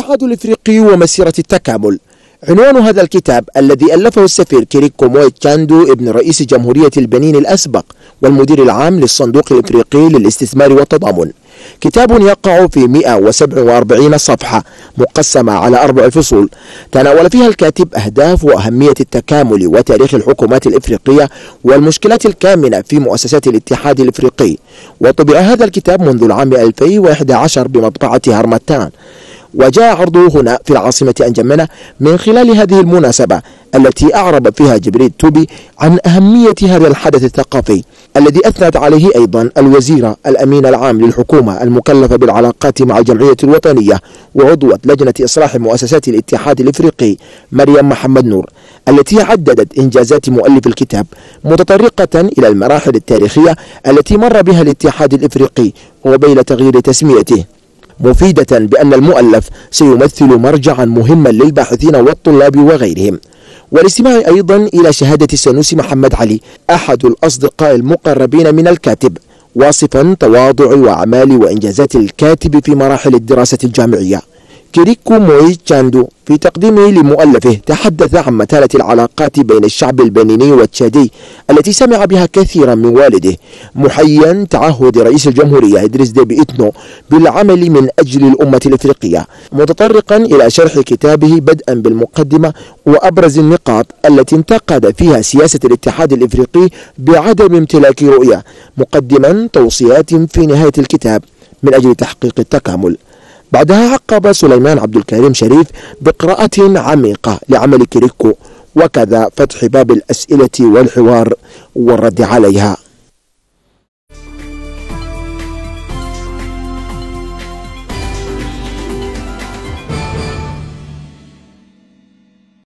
الاتحاد الإفريقي ومسيرة التكامل. عنوان هذا الكتاب الذي ألفه السفير كيريكو موي تشاندو ابن رئيس جمهورية البنين الأسبق والمدير العام للصندوق الإفريقي للاستثمار والتضامن، كتاب يقع في 147 صفحة مقسمة على 4 فصول، تناول فيها الكاتب أهداف وأهمية التكامل وتاريخ الحكومات الإفريقية والمشكلات الكامنة في مؤسسات الاتحاد الإفريقي. وطبع هذا الكتاب منذ العام 2011 بمطبعة هرمتان، وجاء عرضه هنا في العاصمة أنجمنة من خلال هذه المناسبة التي أعرب فيها جبريل توبي عن أهمية هذا الحدث الثقافي الذي أثنت عليه أيضا الوزيرة الأمين العام للحكومة المكلفة بالعلاقات مع الجمعية الوطنية وعضوة لجنة إصلاح مؤسسات الاتحاد الإفريقي مريم محمد نور، التي عددت إنجازات مؤلف الكتاب متطرقة إلى المراحل التاريخية التي مر بها الاتحاد الإفريقي وبين تغيير تسميته، مفيدة بأن المؤلف سيمثل مرجعا مهما للباحثين والطلاب وغيرهم. والاستماع أيضا إلى شهادة سنوسي محمد علي أحد الأصدقاء المقربين من الكاتب، واصفا تواضع وأعمال وإنجازات الكاتب في مراحل الدراسة الجامعية. كيريكو موي تشاندو في تقديمه لمؤلفه تحدث عن متانة العلاقات بين الشعب البنيني والتشادي التي سمع بها كثيرا من والده، محيا تعهد رئيس الجمهورية إدريس ديبي إتنو بالعمل من أجل الأمة الإفريقية، متطرقا إلى شرح كتابه بدءا بالمقدمة وأبرز النقاط التي انتقد فيها سياسة الاتحاد الإفريقي بعدم امتلاك رؤية، مقدما توصيات في نهاية الكتاب من أجل تحقيق التكامل. بعدها عقب سليمان عبد الكريم شريف بقراءة عميقة لعمل كيريكو، وكذا فتح باب الأسئلة والحوار والرد عليها.